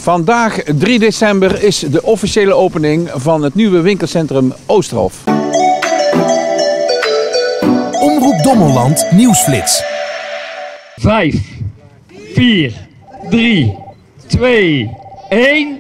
Vandaag 3 december is de officiële opening van het nieuwe winkelcentrum Oosterhof. Omroep Dommelland Nieuwsflits. 5, 4, 3, 2, 1.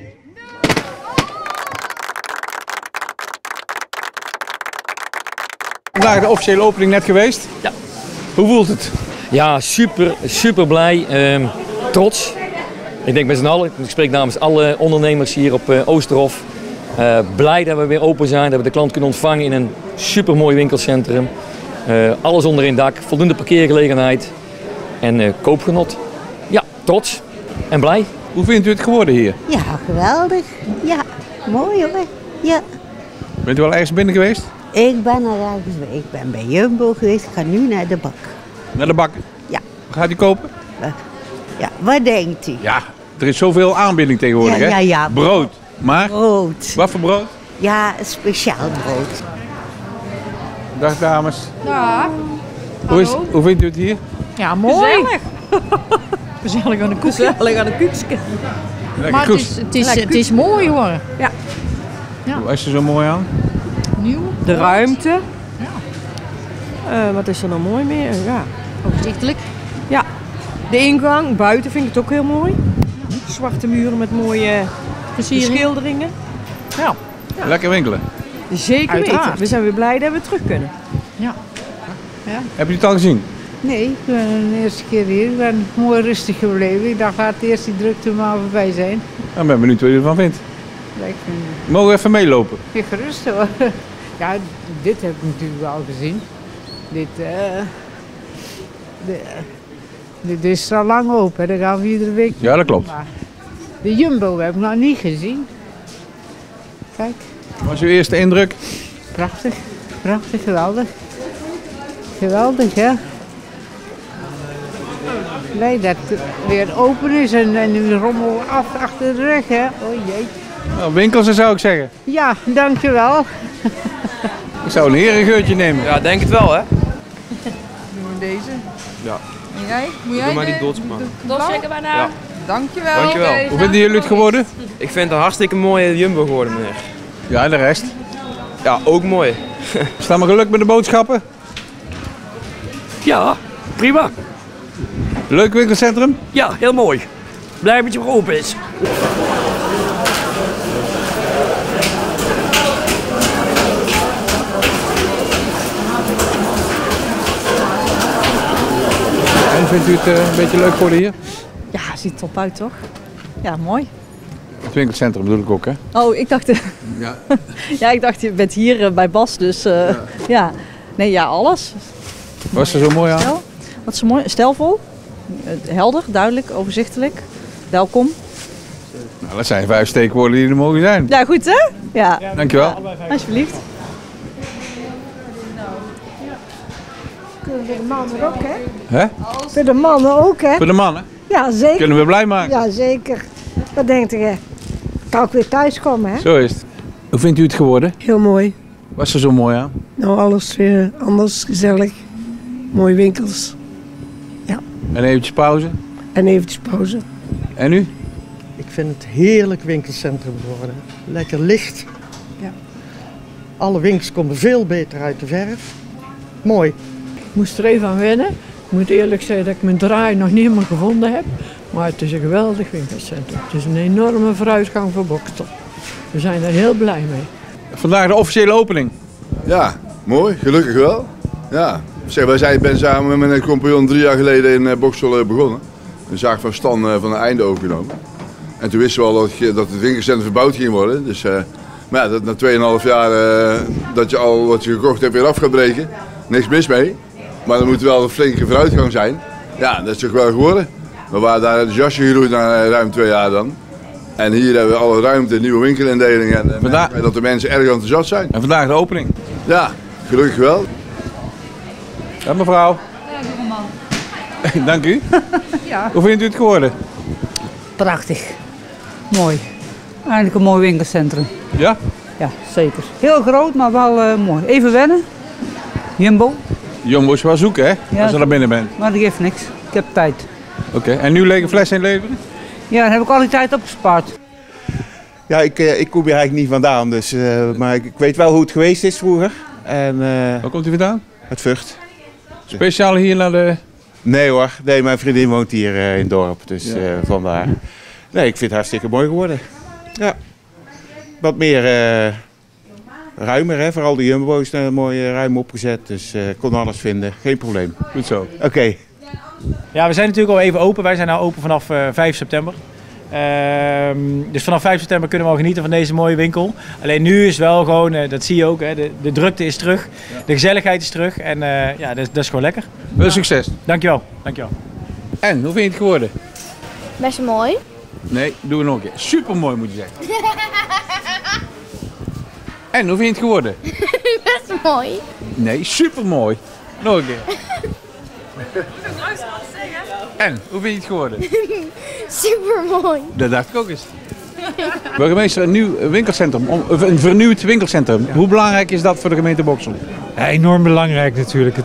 Vandaag de officiële opening net geweest. Ja. Hoe voelt het? Ja, super blij. Trots. Ik denk met z'n allen, ik spreek namens alle ondernemers hier op Oosterhof. Blij dat we weer open zijn, dat we de klant kunnen ontvangen in een super mooi winkelcentrum. Alles onder één dak, voldoende parkeergelegenheid en koopgenot. Ja, trots en blij. Hoe vindt u het geworden hier? Ja, geweldig. Ja, mooi hoor. Ja. Bent u al ergens binnen geweest? Ik ben er ergens bij. Ik ben bij Jumbo geweest. Ik ga nu naar de bak. Naar de bakker? Ja. Wat gaat u kopen? Ja, wat denkt u? Ja, er is zoveel aanbieding tegenwoordig, hè? Ja. Brood. Maar? Brood. Wat voor brood? Ja, speciaal brood. Dag dames. Ja. Hoe vindt u het hier? Ja, mooi. Gezellig. Gezellig aan de koekje. Gezellig aan de koekje. Lekker Maar koes. het is mooi hoor. Ja. Hoe is er zo mooi aan? Nieuw. De ruimte. Ja. Wat is er nog mooi meer? Ja. Overzichtelijk. Ja. De ingang, buiten vind ik het ook heel mooi. Zwarte muren met mooie beschilderingen. Ja. Lekker winkelen. Zeker Uiteraard. weten. We zijn weer blij dat we terug kunnen. Ja. Heb je het al gezien? Nee, ik ben de eerste keer hier. Ik ben mooi rustig gebleven. Ik dacht, laat eerst die drukte maar voorbij zijn. Ik ben benieuwd wat u ervan vindt. Ja, ik vind Mogen we even meelopen? het gerust hoor. Ja, dit heb ik natuurlijk wel gezien. Dit is al lang open. Daar gaan we iedere week. Ja, dat klopt. Maar de Jumbo heb ik nog niet gezien. Kijk, Wat was uw eerste indruk? prachtig. Prachtig, geweldig. Geweldig, hè? Blij dat het weer open is en nu rommel af achter de rug, hè? Oh jee. Nou, winkels zou ik zeggen. Ja, dankjewel. Ik zou een herengeurtje nemen. Ja, denk het wel, hè? Doen we deze? Ja. En jij? Moet jij Doe maar die dots maar. Checken wij naar. Ja. Dankjewel. Dankjewel. Hoe vinden jullie het geworden? Ik vind het een hartstikke mooie Jumbo geworden, meneer. Ja, en de rest? Ja, ook mooi. Staan we geluk met de boodschappen? Ja, prima. Leuk winkelcentrum? Ja, heel mooi. Blij dat je weer open is. En vindt u het een beetje leuk geworden hier? Ja, ziet top uit toch? Ja, mooi. Het winkelcentrum bedoel ik ook, hè? Oh, ik dacht, Ja. ja, ik dacht je bent hier bij Bas, dus ja. Nee, ja, alles. Was er zo mooi aan? Stel, wat is zo mooi, stijlvol, helder, duidelijk, overzichtelijk, welkom. Nou, dat zijn 5 steekwoorden die er mogen zijn. Ja, goed hè? Ja, Dankjewel. alsjeblieft. Kunnen de mannen ook, hè? Hè? Voor de mannen ook, hè? Voor de mannen. Ja, zeker. Kunnen we blij maken. Ja, zeker. Wat denkt u? Kan ik weer thuiskomen, hè? Zo is het. Hoe vindt u het geworden? Heel mooi. Was er zo mooi aan? Nou, alles weer anders, gezellig. Mooie winkels. En eventjes pauze. En eventjes pauze. En u? Ik vind het heerlijk winkelcentrum geworden. Lekker licht. Ja. Alle winkels komen veel beter uit de verf. Mooi. Ik moest er even aan wennen. Ik moet eerlijk zeggen dat ik mijn draai nog niet helemaal gevonden heb. Maar het is een geweldig winkelcentrum. Het is een enorme vooruitgang voor Bokstel. We zijn er heel blij mee. Vandaag de officiële opening. Ja, mooi. Gelukkig wel. Ja. Zeg, ik ben samen met mijn compagnon 3 jaar geleden in Bokstel begonnen. Een zaak van Stan van een einde overgenomen. En toen wisten we al dat het winkelcentrum verbouwd ging worden. Dus, maar ja, dat na 2,5 jaar dat je al wat je gekocht hebt weer af gaat breken. Niks mis mee. Maar er moet wel een flinke vooruitgang zijn. Ja, dat is toch wel geworden. We waren daar het jasje gegroeid na ruim 2 jaar dan. En hier hebben we alle ruimte, nieuwe winkelindelingen en dat de mensen erg enthousiast zijn. En vandaag de opening. Ja, gelukkig wel. Ja, mevrouw. Dank u. Ja. Hoe vindt u het geworden? Prachtig. Mooi. Eigenlijk een mooi winkelcentrum. Ja? Ja, zeker. Heel groot, maar wel mooi. Even wennen. Jumbo. Jumbo is wel zoeken, hè? Ja, als je naar binnen bent. Maar dat geeft niks. Ik heb tijd. Oké. En nu lege fles inleveren? Ja, daar heb ik al die tijd opgespaard. Ja, ik kom hier eigenlijk niet vandaan, dus, maar ik weet wel hoe het geweest is vroeger. En, waar komt u vandaan? Uit Vught. Speciaal hier naar de... Nee hoor, nee, mijn vriendin woont hier in het dorp, dus vandaar. Nee, ik vind het hartstikke mooi geworden. Ja. Wat meer ruimer, hè? Vooral de Jumbo is mooi ruim opgezet, dus ik kon alles vinden, geen probleem. Goed zo. Oké. Ja, we zijn natuurlijk al even open. Wij zijn nu open vanaf 5 september. Dus vanaf 5 september kunnen we al genieten van deze mooie winkel. Alleen nu is wel gewoon, dat zie je ook, hè, de drukte is terug. De gezelligheid is terug en ja, dat is gewoon lekker. Veel succes. Dankjewel. Dankjewel. En, hoe vind je het geworden? Best mooi. Nee, doen we nog een keer. Supermooi moet je zeggen. En, hoe vind je het geworden? Best mooi. Nee, supermooi. Nog een keer. En, hoe vind je het geworden? Supermooi. Dat dacht ik ook eens. Burgemeester, een nieuw winkelcentrum, een vernieuwd winkelcentrum. Hoe belangrijk is dat voor de gemeente Boxtel? Ja, enorm belangrijk natuurlijk.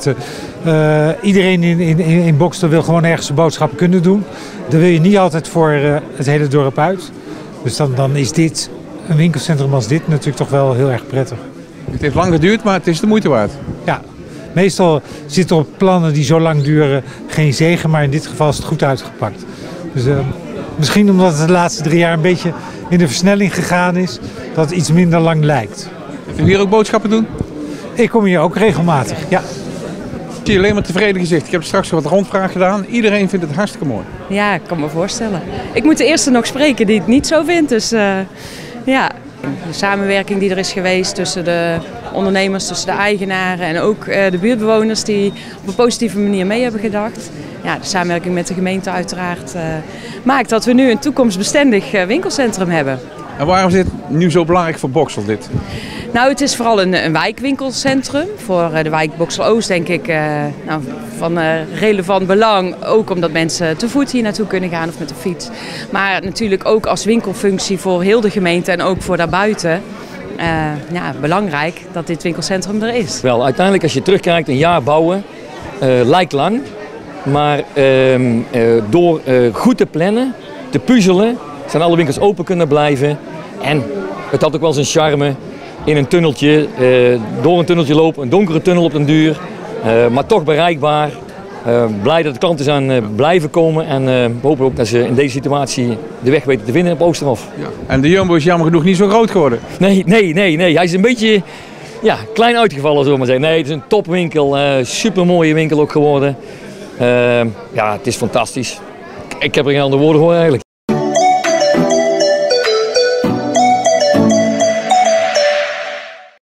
Iedereen in Boxtel wil gewoon ergens een boodschap kunnen doen. Dat wil je niet altijd voor het hele dorp uit. Dus dan is dit, een winkelcentrum als dit, natuurlijk toch wel heel erg prettig. Het heeft lang geduurd, maar het is de moeite waard. Ja, meestal zitten er op plannen die zo lang duren geen zegen, maar in dit geval is het goed uitgepakt. Dus misschien omdat het de laatste 3 jaar een beetje in de versnelling gegaan is, dat het iets minder lang lijkt. Gaat u hier ook boodschappen doen? Ik kom hier ook regelmatig, ja. Ik zie alleen maar tevreden gezicht. Ik heb straks wat rondvraag gedaan. Iedereen vindt het hartstikke mooi. Ja, ik kan me voorstellen. Ik moet de eerste nog spreken die het niet zo vindt, dus ja. De samenwerking die er is geweest tussen de ondernemers, tussen de eigenaren en ook de buurtbewoners die op een positieve manier mee hebben gedacht. Ja, de samenwerking met de gemeente uiteraard maakt dat we nu een toekomstbestendig winkelcentrum hebben. En waarom is dit nu zo belangrijk voor Boxtel dit? Nou, het is vooral een wijkwinkelcentrum. Voor de wijk Boxtel-Oost denk ik van relevant belang. Ook omdat mensen te voet hier naartoe kunnen gaan of met de fiets. Maar natuurlijk ook als winkelfunctie voor heel de gemeente en ook voor daarbuiten. Ja, belangrijk dat dit winkelcentrum er is. Wel, uiteindelijk als je terugkijkt, een jaar bouwen lijkt lang. Maar door goed te plannen, te puzzelen, zijn alle winkels open kunnen blijven. En het had ook wel zijn charme in een tunneltje, door een tunneltje lopen, een donkere tunnel op den duur. Maar toch bereikbaar. Blij dat de klanten zijn blijven komen en we hopen ook dat ze in deze situatie de weg weten te vinden op Oosterhof. Ja. En de Jumbo is jammer genoeg niet zo groot geworden. Nee. Hij is een beetje klein uitgevallen, zullen we maar zeggen. Nee, het is een topwinkel, super mooie winkel ook geworden. Ja, het is fantastisch. Ik heb er geen andere woorden voor eigenlijk.